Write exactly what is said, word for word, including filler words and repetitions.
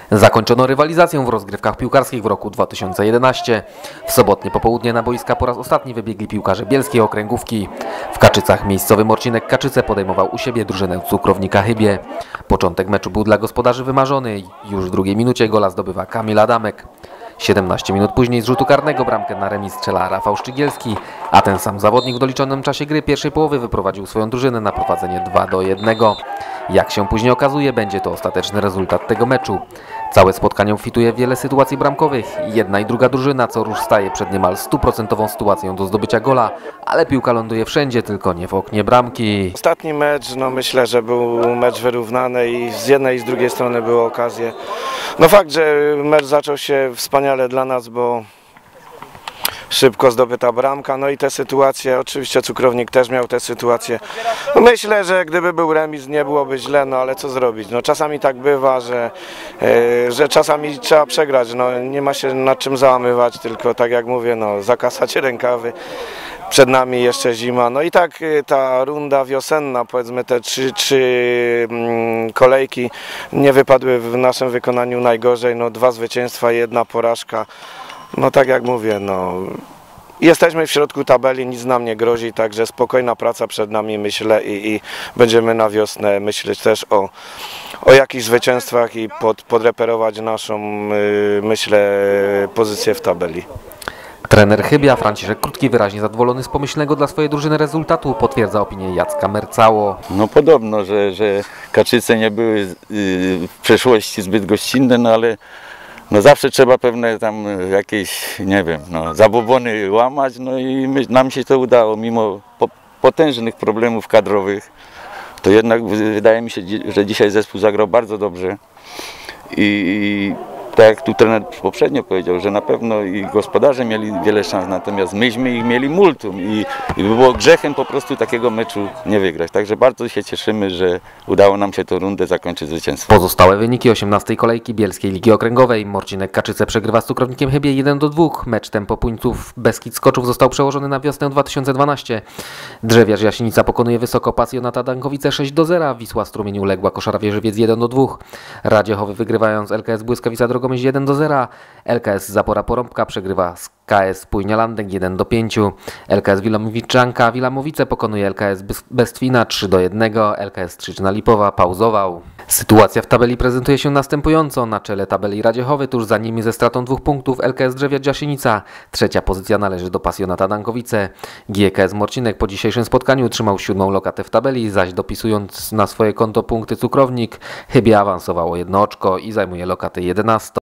Zakończono rywalizację w rozgrywkach piłkarskich w roku dwa tysiące jedenastym. W sobotnie popołudnie na boiska po raz ostatni wybiegli piłkarze bielskiej okręgówki. W Kaczycach miejscowy Morcinek Kaczyce podejmował u siebie drużynę Cukrownika Chybie. Początek meczu był dla gospodarzy wymarzony. Już w drugiej minucie gola zdobywa Kamil Adamek. siedemnaście minut później z rzutu karnego bramkę na remis strzela Rafał Szczygielski, a ten sam zawodnik w doliczonym czasie gry pierwszej połowy wyprowadził swoją drużynę na prowadzenie dwa do jednego. Jak się później okazuje, będzie to ostateczny rezultat tego meczu. Całe spotkanie obfituje w wiele sytuacji bramkowych. Jedna i druga drużyna co rusz staje przed niemal stuprocentową sytuacją do zdobycia gola, ale piłka ląduje wszędzie, tylko nie w oknie bramki. Ostatni mecz, no myślę, że był mecz wyrównany i z jednej i z drugiej strony były okazje. No fakt, że mecz zaczął się wspaniale dla nas, bo szybko zdobyta bramka, no i te sytuacje, oczywiście Cukrownik też miał te sytuacje. No myślę, że gdyby był remis, nie byłoby źle, no ale co zrobić? No czasami tak bywa, że, yy, że czasami trzeba przegrać, no nie ma się nad czym załamywać, tylko tak jak mówię, no zakasać rękawy. Przed nami jeszcze zima, no i tak ta runda wiosenna, powiedzmy te trzy, trzy mm, kolejki nie wypadły w naszym wykonaniu najgorzej, no dwa zwycięstwa, jedna porażka. No tak jak mówię, no jesteśmy w środku tabeli, nic nam nie grozi, także spokojna praca przed nami, myślę, i, i będziemy na wiosnę myśleć też o, o jakichś zwycięstwach i pod, podreperować naszą, yy, myślę, pozycję w tabeli. Trener Chybia Franciszek Krótki, wyraźnie zadowolony z pomyślnego dla swojej drużyny rezultatu, potwierdza opinię Jacka Mercało. No podobno, że, że Kaczyce nie były yy, w przeszłości zbyt gościnne, no ale no zawsze trzeba pewne tam jakieś, nie wiem, no, zabobony łamać, no i my, nam się to udało, mimo po, potężnych problemów kadrowych, to jednak wydaje mi się, że dzisiaj zespół zagrał bardzo dobrze i, i tak jak tu trener poprzednio powiedział, że na pewno i gospodarze mieli wiele szans, natomiast myśmy ich mieli multum i, i by było grzechem po prostu takiego meczu nie wygrać. Także bardzo się cieszymy, że udało nam się tę rundę zakończyć zwycięstwem. Pozostałe wyniki osiemnastej kolejki Bielskiej Ligi Okręgowej. Morcinek Kaczyce przegrywa z Cukrownikiem Chybie jeden do dwóch. Mecz Tempopuńców Beskid Skoczów został przełożony na wiosnę dwa tysiące dwunastego. Drzewiarz Jasienica pokonuje wysoko Pasjonata Dankowice sześć do zera. Wisła Strumień uległa Koszara Wieżywiec jeden do dwóch. Radziechowy wygrywając L K S Błyskawica Drogomyśl jeden do zera. L K S Zapora Porąbka przegrywa z K S Płynia Landek jeden do pięciu. L K S Wilamowiczanka Wilamowice pokonuje L K S Bestwina trzy do jednego. L K S Trzyczyna Lipowa pauzował. Sytuacja w tabeli prezentuje się następująco. Na czele tabeli Radziechowy, tuż za nimi ze stratą dwóch punktów L K S Drzewiacz Jasienica. Trzecia pozycja należy do Pasjonata Dankowice. G K S Morcinek po dzisiejszym spotkaniu trzymał siódmą lokatę w tabeli, zaś dopisując na swoje konto punkty Cukrownik, Chybie awansowało jedno oczko i zajmuje lokatę jedenastą.